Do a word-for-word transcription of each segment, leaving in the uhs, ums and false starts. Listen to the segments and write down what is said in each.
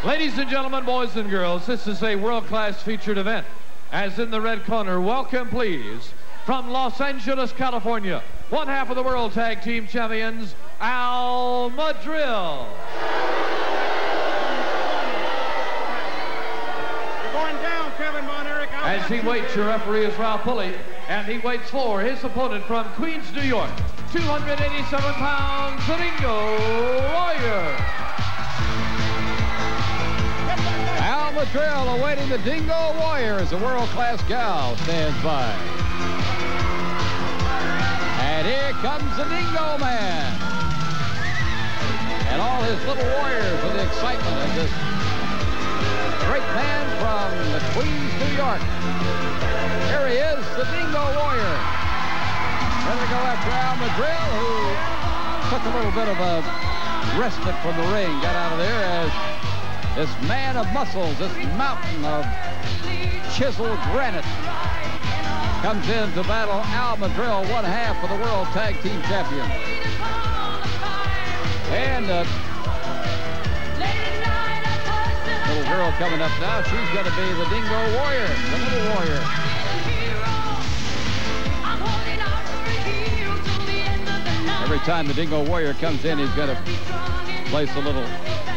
Ladies and gentlemen, boys and girls, this is a world-class featured event. As in the red corner, welcome please, from Los Angeles, California, one half of the World Tag Team Champions, Al Madril. You're going down, Kevin Von Erich. As he waits, your referee is Ralph Pulley, and he waits for his opponent from Queens, New York, two hundred eighty-seven pounds, the Dingo Warrior. Al Madril awaiting the Dingo Warrior as a world-class gal stands by. And here comes the Dingo Man. And all his little warriors with the excitement of this great man from the Queens, New York. Here he is, the Dingo Warrior. Ready to go after Al Madril, who took a little bit of a respite from the ring, got out of there as this man of muscles, this mountain of chiseled granite, comes in to battle Al Madril, one half of the World Tag Team Champion. And uh, little girl coming up now, she's going to be the Dingo Warrior, the little warrior. Every time the Dingo Warrior comes in, he's going to place a little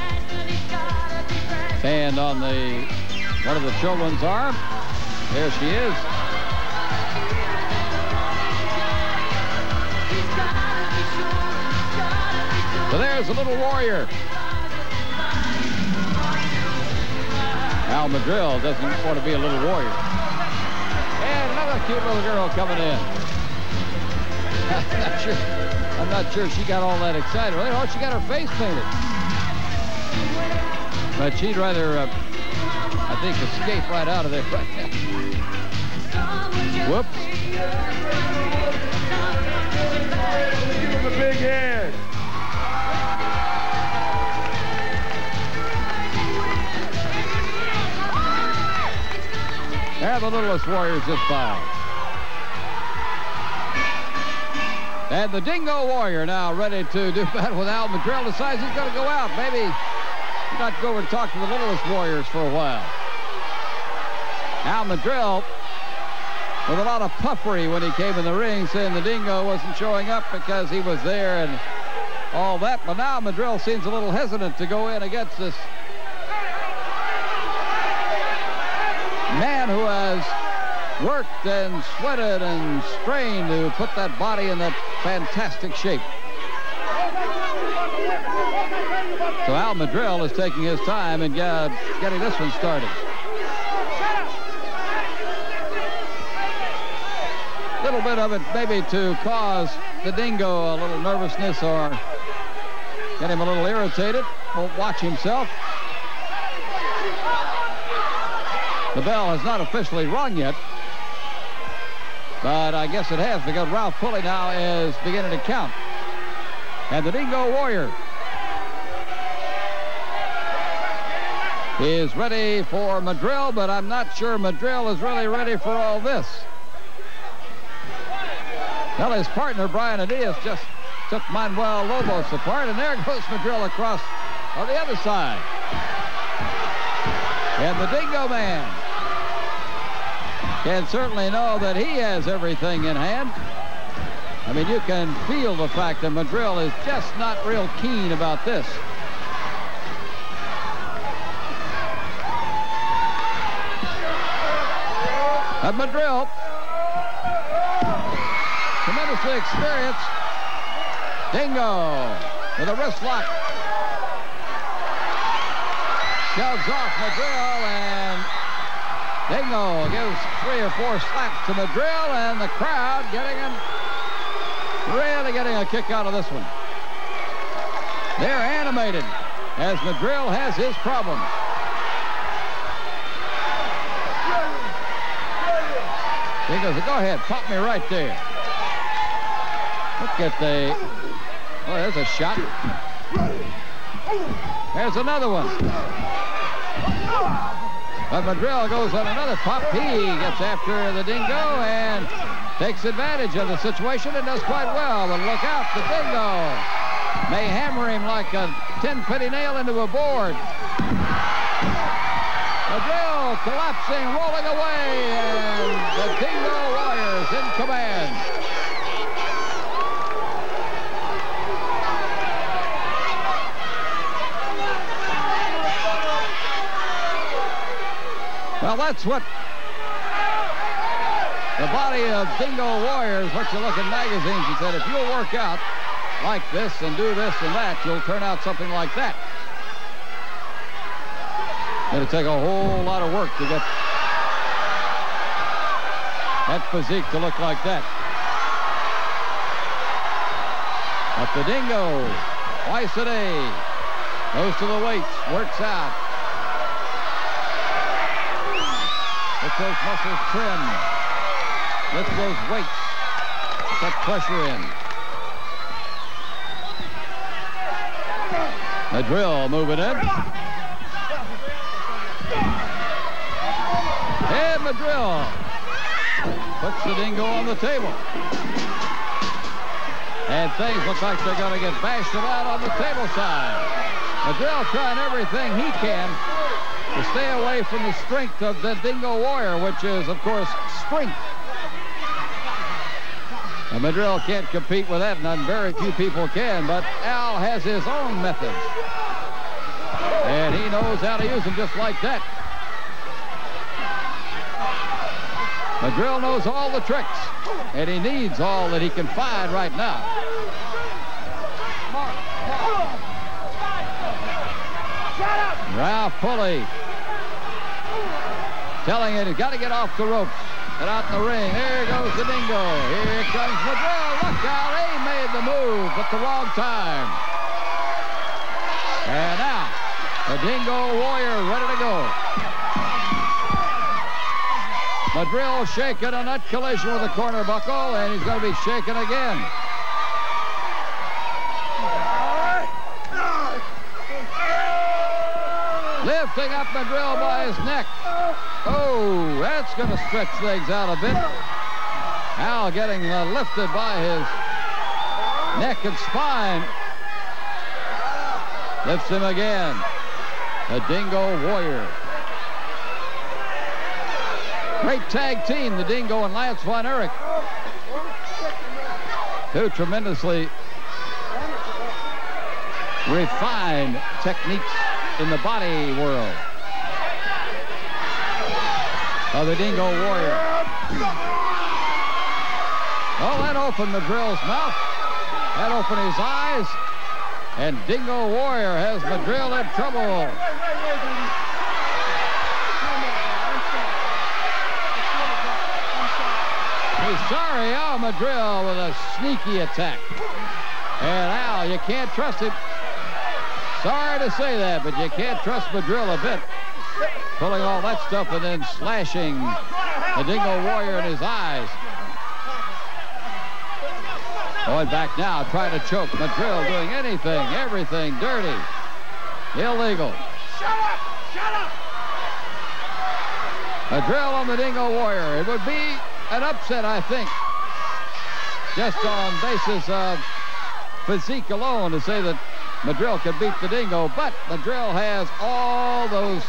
hand on the one of the children's arm. There she is. So there's a little warrior. Al Madril doesn't want to be a little warrior. And another cute little girl coming in. I'm not sure. I'm not sure she got all that excited. Oh, she got her face painted. But she'd rather, uh, I think, escape right out of there right now. Whoops. Give him a big hand. And the littlest warrior's just by. And the Dingo Warrior now ready to do battle with Al Madril. Decides he's going to go out. Maybe not go over and talk to the littlest warriors for a while. Al Madril with a lot of puffery when he came in the ring, saying the Dingo wasn't showing up because he was there and all that. But now Madril seems a little hesitant to go in against this man who has worked and sweated and strained to put that body in that fantastic shape. So Al Madril is taking his time and uh, getting this one started. A little bit of it maybe to cause the Dingo a little nervousness or get him a little irritated. Won't watch himself. The bell has not officially rung yet, but I guess it has because Ralph Pulley now is beginning to count. And the Dingo Warrior is ready for Madril, but I'm not sure Madril is really ready for all this. Well, his partner, Brian Adias, just took Manuel Lobos apart, and there goes Madril across on the other side. And the Dingo Man can certainly know that he has everything in hand. I mean, you can feel the fact that Madril is just not real keen about this. But Madril, tremendously experienced. Dingo with a wrist lock. Shoves off Madril, and Dingo gives three or four slaps to Madril, and the crowd getting him, really getting a kick out of this one. They're animated as Madril has his problem. Dingo says, go ahead, pop me right there. Look at the, oh, there's a shot. There's another one. But Madril goes on another pop. He gets after the Dingo and takes advantage of the situation and does quite well. But look out, the Dingo may hammer him like a ten-penny nail into a board. Madril collapsing, rolling away, and the Dingo Warriors in command. Well, that's what the body of Dingo Warriors, what you look in magazines, he said, if you'll work out like this and do this and that, you'll turn out something like that. It'll take a whole lot of work to get that physique to look like that. But the Dingo, twice a day, goes to the weights, works out. Gets those muscles trimmed. Gets those weights. Put pressure in. Madril moving in. And Madril puts the Dingo on the table. And things look like they're going to get bashed about on the table side. Madril trying everything he can to stay away from the strength of the Dingo Warrior, which is, of course, strength. And Madril can't compete with that, and very few people can, but Al has his own methods. And he knows how to use them just like that. Madril knows all the tricks, and he needs all that he can find right now. Ralph Pulley telling it, he's got to get off the ropes. Get out in the ring. There goes the Dingo. Here comes Madril. Look out. He made the move, but the wrong time. And now, the Dingo Warrior ready to go. Madril shaking on that collision with the corner buckle, and he's going to be shaken again. Lifting up Madril by his neck. Oh, that's going to stretch things out a bit. Al getting uh, lifted by his neck and spine. Lifts him again. The Dingo Warrior. Great tag team, the Dingo and Lance Von Erich. Two tremendously refined techniques in the body world of the Dingo Warrior. Oh, that opened Madril's mouth. That opened his eyes. And Dingo Warrior has Madril in trouble. He's sorry, Al Madril with a sneaky attack. And Al, you can't trust him. Sorry to say that, but you can't trust Madril a bit. Pulling all that stuff and then slashing the Dingo Warrior in his eyes. Going back now, trying to choke. Madril doing anything, everything dirty, illegal. Shut up! Shut up! Madril on the Dingo Warrior. It would be an upset, I think, just on basis of physique alone to say that Madril could beat the Dingo, but Madril has all those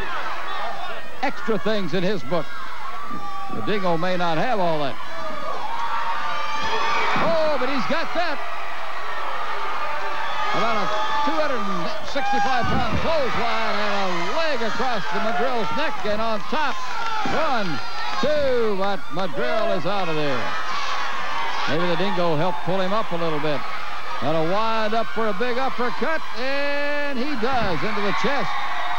extra things in his book. The Dingo may not have all that. Oh, but he's got that. About a two hundred sixty-five pound clothesline and a leg across the Madril's neck, and on top, one, two, but Madril is out of there. Maybe the Dingo helped pull him up a little bit. Gonna wind up for a big uppercut, and he does, into the chest.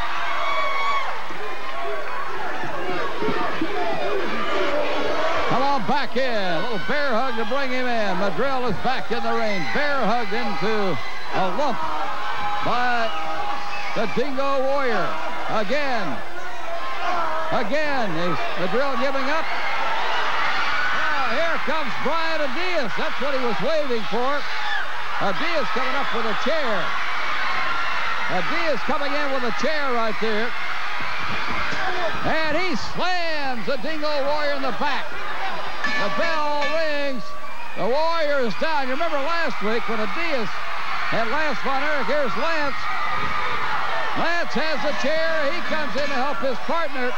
Come on, back in. A little bear hug to bring him in. Madril is back in the ring. Bear hugged into a lump by the Dingo Warrior. Again. Again. Is Madril giving up? Oh, here comes Brian Adias. That's what he was waiting for. Adias coming up with a chair. Adias coming in with a chair right there. And he slams the Dingo Warrior in the back. The bell rings. The Warrior is down. You remember last week when Adias And Lance Von Erich, here's Lance. Lance has the chair. He comes in to help his partner.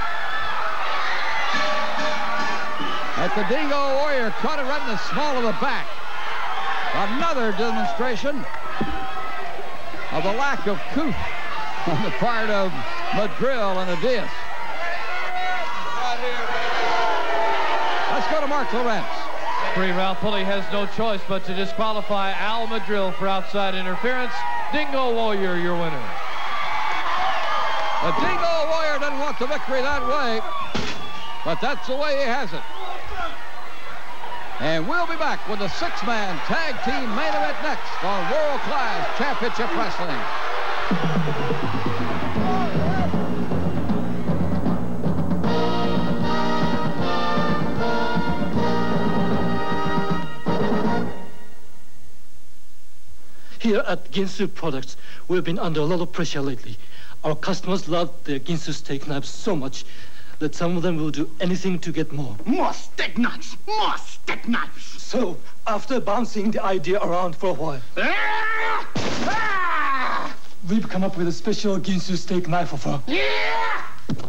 At the Dingo Warrior, caught it right in the small of the back. Another demonstration of a lack of couth on the part of Madrill and Adias. Let's go to Mark Lowrance. Free Ralph Pulley has no choice but to disqualify Al Madrill for outside interference. Dingo Warrior, your winner. The Dingo Warrior doesn't want the victory that way, but that's the way he has it. And we'll be back with the six-man tag team main event next on World Class Championship Wrestling. Here at Ginsu Products, we've been under a lot of pressure lately. Our customers love their Ginsu steak knives so much that some of them will do anything to get more. More steak knives! More steak knives! So, after bouncing the idea around for a while, Ah! Ah! we've come up with a special Ginsu steak knife offer. Yeah!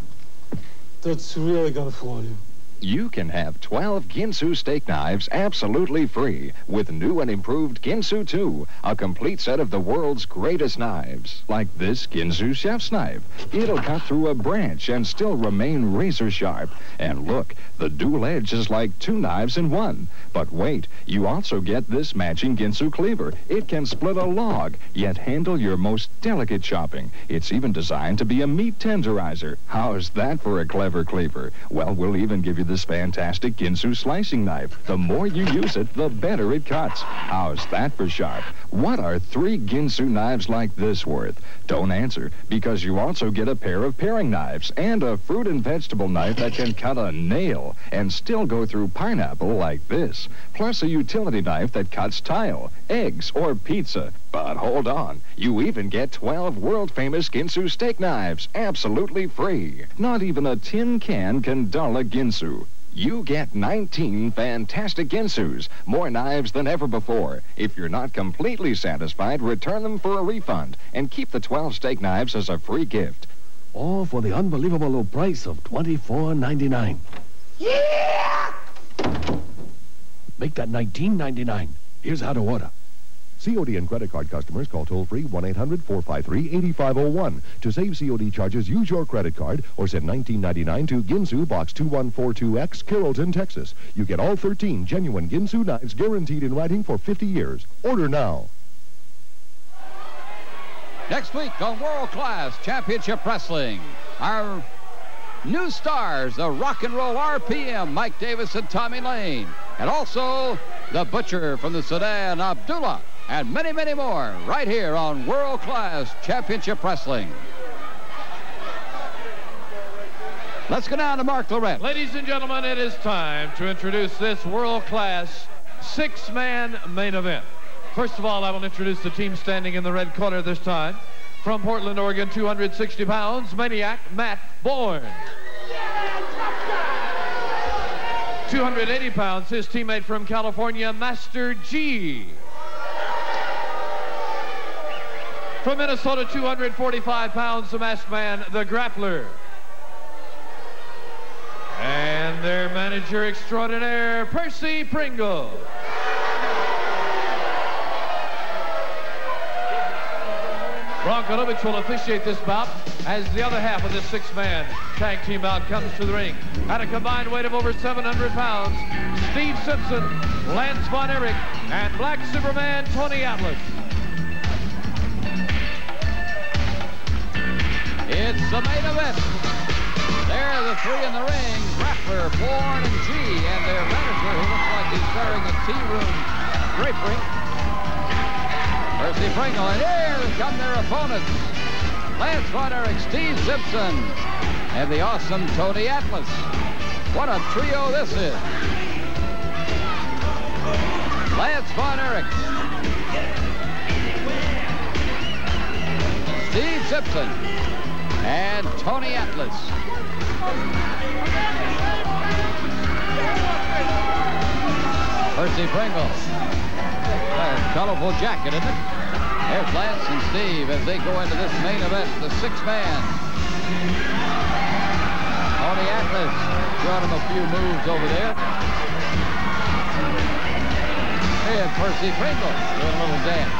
That's really gonna fool you. You can have twelve Ginsu steak knives absolutely free with new and improved Ginsu two, a complete set of the world's greatest knives. Like this Ginsu chef's knife. It'll cut through a branch and still remain razor sharp. And look, the dual edge is like two knives in one. But wait, you also get this matching Ginsu cleaver. It can split a log, yet handle your most delicate chopping. It's even designed to be a meat tenderizer. How's that for a clever cleaver? Well, we'll even give you this fantastic Ginsu slicing knife. The more you use it, the better it cuts. How's that for sharp? What are three Ginsu knives like this worth? Don't answer, because you also get a pair of paring knives and a fruit and vegetable knife that can cut a nail and still go through pineapple like this, plus a utility knife that cuts tile, eggs, or pizza. But hold on, you even get twelve world-famous Ginsu steak knives, absolutely free. Not even a tin can can dull a Ginsu. You get nineteen fantastic Ginsus, more knives than ever before. If you're not completely satisfied, return them for a refund and keep the twelve steak knives as a free gift. All for the unbelievable low price of twenty-four ninety-nine. Yeah! Make that nineteen ninety-nine. Here's how to order. C O D and credit card customers call toll-free one eight hundred four five three eight five zero one. To save C O D charges, use your credit card or send nineteen ninety-nine to Ginsu, Box two one four two X, Carrollton, Texas. You get all thirteen genuine Ginsu knives guaranteed in writing for fifty years. Order now. Next week on World Class Championship Wrestling, our new stars, the Rock and Roll R P M, Mike Davis and Tommy Lane, and also the Butcher from the Sudan, Abdullah, and many, many more right here on World Class Championship Wrestling. Let's go down to Mark Lowrance. Ladies and gentlemen, it is time to introduce this world-class six-man main event. First of all, I will introduce the team standing in the red corner this time. From Portland, Oregon, two hundred sixty pounds, Maniac Matt Bourne. two hundred eighty pounds, his teammate from California, Master G. From Minnesota, two hundred forty-five pounds, the masked man, the Grappler. And their manager extraordinaire, Percy Pringle. Bronco Lubitsch will officiate this bout as the other half of this six-man tag team bout comes to the ring. At a combined weight of over seven hundred pounds, Steve Simpson, Lance Von Erich, and Black Superman Tony Atlas. It's the main event. There, the three in the ring, Grappler, Bourne, and G, and their manager, who looks like he's wearing a tea room drapery. Percy Pringle, and here come their opponents. Lance Von Erich, Steve Simpson, and the awesome Tony Atlas. What a trio this is. Lance Von Erich, Steve Simpson, and Tony Atlas. Percy Pringle. A colorful jacket, isn't it? There's Lance and Steve as they go into this main event, the six-man. Tony Atlas brought him a few moves over there. And Percy Pringle doing a little dance.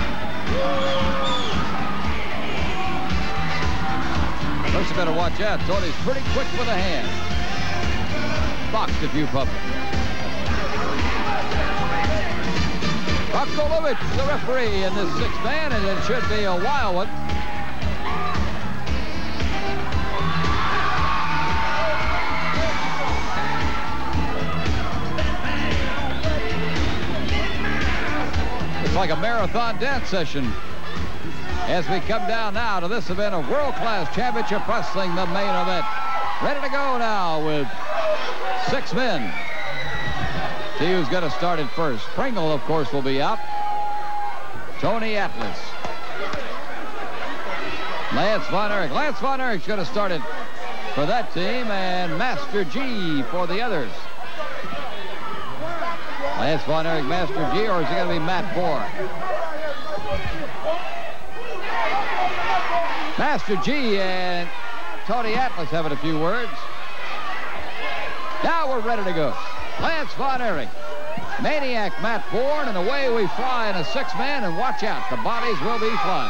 First, you better watch out. Tony's pretty quick with a hand. Boxed a few puppets. Rokolovic, the referee in this six-man, and it should be a wild one. It's like a marathon dance session as we come down now to this event of world-class championship wrestling, the main event. Ready to go now with six men. See who's going to start it first. Pringle, of course, will be out. Tony Atlas. Lance Von Erich. Lance Von Erich's going to start it for that team, and Master G for the others. Lance Von Erich, Master G, or is it going to be Matt Bourne? Master G and Tony Atlas having a few words. Now we're ready to go. Lance Von Erich, Maniac Matt Bourne, and away we fly in a six-man, and watch out, the bodies will be flying.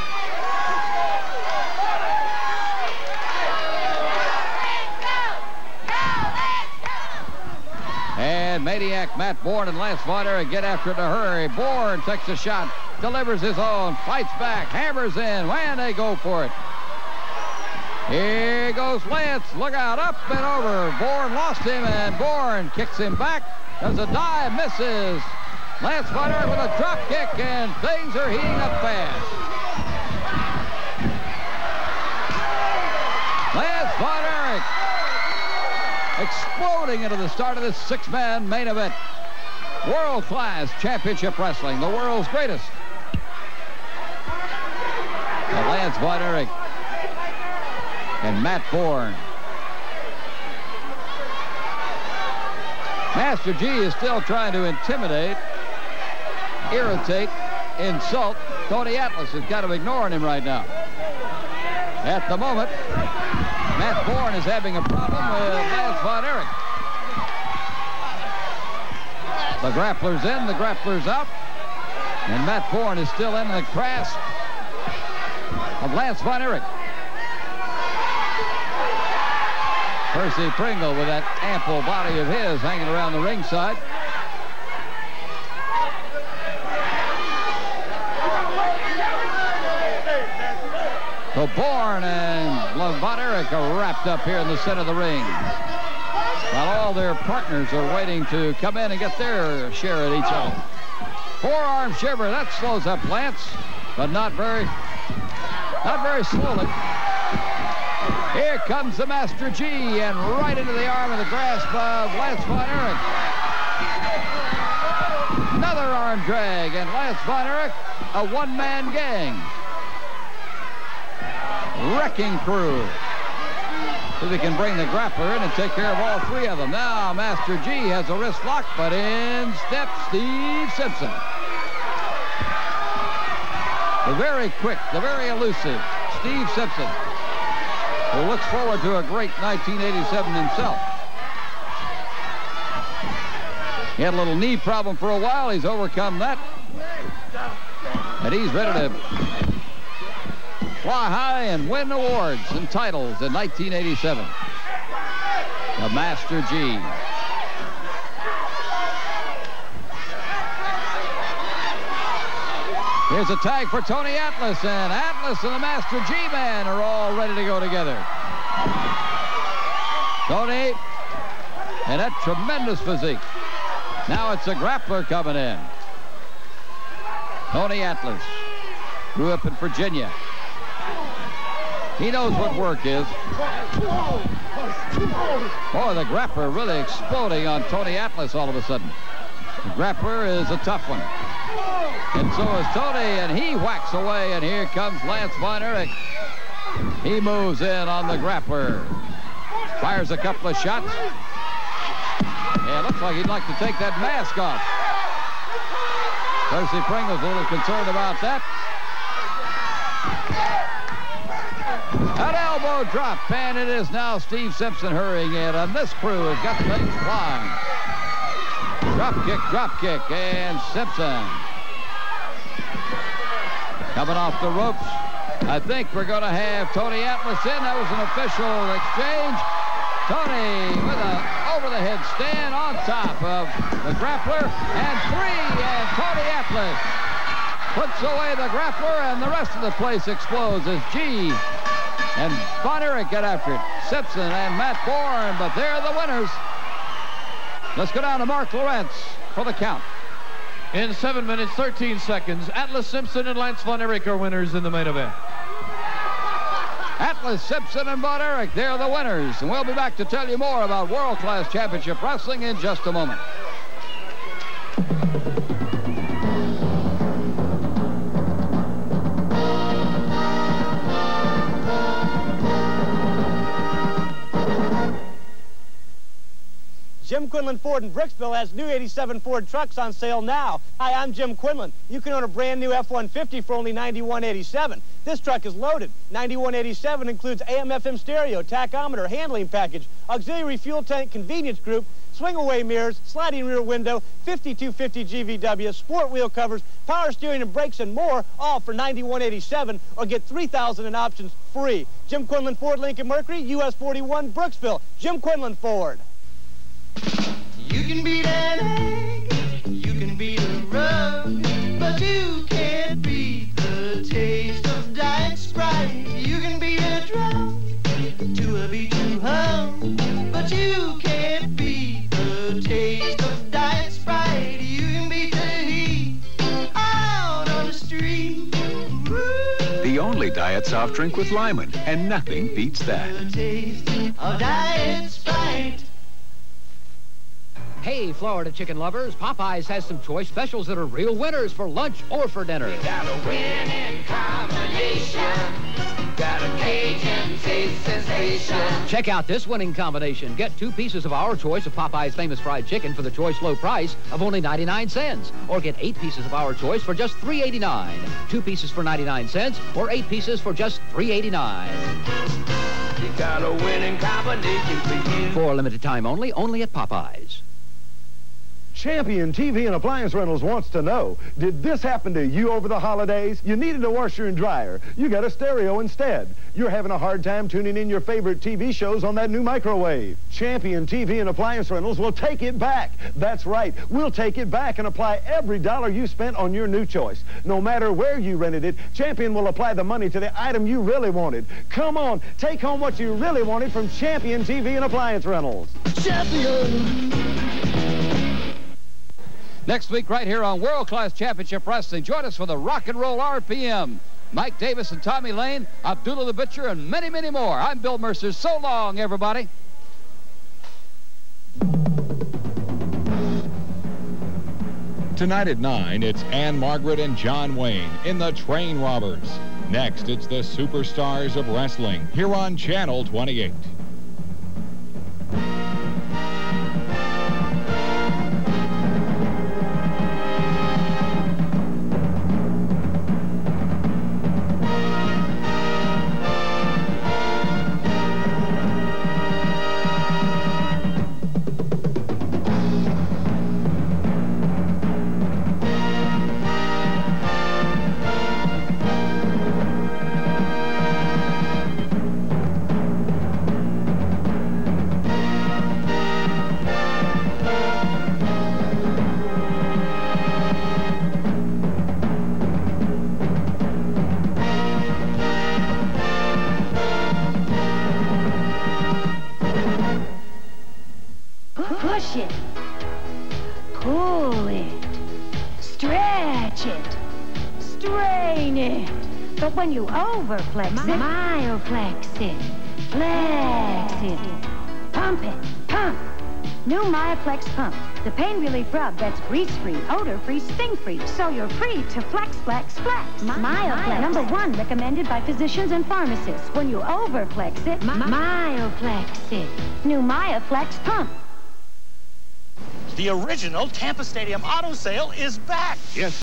And Maniac Matt Bourne and Lance Von Erich get after it in a hurry. Bourne takes a shot, delivers his own, fights back, hammers in, and they go for it. Here goes Lance. Look out, up and over. Bourne lost him, and Bourne kicks him back. Does a dive, misses. Lance Von Erich with a drop kick, and things are heating up fast. Lance Von Erich exploding into the start of this six-man main event. World-class championship wrestling, the world's greatest. And Lance Von Erich and Matt Bourne. Master G is still trying to intimidate, irritate, insult. Tony Atlas is kind of ignoring him right now. At the moment, Matt Bourne is having a problem with Lance Von Erich. The grappler's in, the grappler's out, and Matt Bourne is still in the grasp of Lance Von Erich. Percy Pringle with that ample body of his hanging around the ringside. So Bourne and Von Erich are wrapped up here in the center of the ring, while all their partners are waiting to come in and get their share at each other. Forearm shiver, that slows up Lance, but not very, not very slowly. Here comes the Master G, and right into the arm of the grasp of Lance Von Erich. Another arm drag, and Lance Von Erich, a one-man gang. Wrecking crew. So they can bring the grappler in and take care of all three of them. Now Master G has a wrist lock, but in steps Steve Simpson. The very quick, the very elusive Steve Simpson, who looks forward to a great nineteen eighty-seven himself. He had a little knee problem for a while. He's overcome that. And he's ready to fly high and win awards and titles in nineteen eighty-seven. The Master G. Here's a tag for Tony Atlas, and Atlas and the Master G-Man are all ready to go together. Tony and that tremendous physique. Now it's a grappler coming in. Tony Atlas grew up in Virginia. He knows what work is. Boy, the grappler really exploding on Tony Atlas all of a sudden. The grappler is a tough one. And so is Tony, and he whacks away, and here comes Lance Von Erich. He moves in on the grappler. Fires a couple of shots. Yeah, looks like he'd like to take that mask off. Percy Pringle's a little concerned about that. An elbow drop, and it is now Steve Simpson hurrying in, and this crew has got things flying. Drop kick, drop kick, and Simpson coming off the ropes. I think we're going to have Tony Atlas in. That was an official exchange. Tony with a over-the-head stand on top of the grappler, and three, and Tony Atlas puts away the grappler, and the rest of the place explodes as G and Von Erich get after it. Simpson and Matt Bourne, but they're the winners. Let's go down to Mark Lawrence for the count. In seven minutes, thirteen seconds, Atlas Simpson and Lance Von Erich are winners in the main event. Atlas Simpson and Von Erich, they're the winners. And we'll be back to tell you more about World Class Championship Wrestling in just a moment. Jim Quinlan Ford in Brooksville has new eighty-seven Ford trucks on sale now. Hi, I'm Jim Quinlan. You can own a brand new F one fifty for only ninety-one eighty-seven. This truck is loaded. ninety-one eighty-seven includes A M F M stereo, tachometer, handling package, auxiliary fuel tank convenience group, swing-away mirrors, sliding rear window, fifty-two fifty G V W, sport wheel covers, power steering and brakes, and more, all for ninety-one eighty-seven, or get three thousand in options free. Jim Quinlan Ford Lincoln Mercury, U S forty-one, Brooksville. Jim Quinlan Ford. You can beat an egg, you can beat a rug, but you can't beat the taste of Diet Sprite. You can beat a drum to a beat to hum, but you can't beat the taste of Diet Sprite. You can beat the heat out on the street. Woo. The only diet soft drink with Lyman, and nothing beats that. The taste of Diet Sprite. Hey, Florida chicken lovers, Popeyes has some choice specials that are real winners for lunch or for dinner. We got a winning combination. Got a Cajun taste sensation. Check out this winning combination. Get two pieces of our choice of Popeyes famous fried chicken for the choice low price of only ninety-nine cents. Or get eight pieces of our choice for just three eighty-nine. Two pieces for ninety-nine cents or eight pieces for just three eighty-nine. We got a winning combination for you. For a limited time only, only at Popeyes. Champion T V and Appliance Rentals wants to know, did this happen to you over the holidays? You needed a washer and dryer. You got a stereo instead. You're having a hard time tuning in your favorite T V shows on that new microwave. Champion T V and Appliance Rentals will take it back. That's right. We'll take it back and apply every dollar you spent on your new choice. No matter where you rented it, Champion will apply the money to the item you really wanted. Come on, take home what you really wanted from Champion T V and Appliance Rentals. Champion! Next week, right here on World Class Championship Wrestling, join us for the Rock and Roll R P M. Mike Davis and Tommy Lane, Abdullah the Butcher, and many, many more. I'm Bill Mercer. So long, everybody. Tonight at nine, it's Ann Margaret and John Wayne in The Train Robbers. Next, it's the Superstars of Wrestling here on Channel twenty-eight. Push it, pull it, stretch it, strain it. But when you overflex it, myoflex it, flex it, pump it, pump. New Myoflex Pump, the pain relief rub that's grease-free, odor-free, sting-free, so you're free to flex, flex, flex. Myoflex, number one recommended by physicians and pharmacists. When you overflex it, myoflex it. New Myoflex Pump. The original Tampa Stadium auto sale is back. Yes.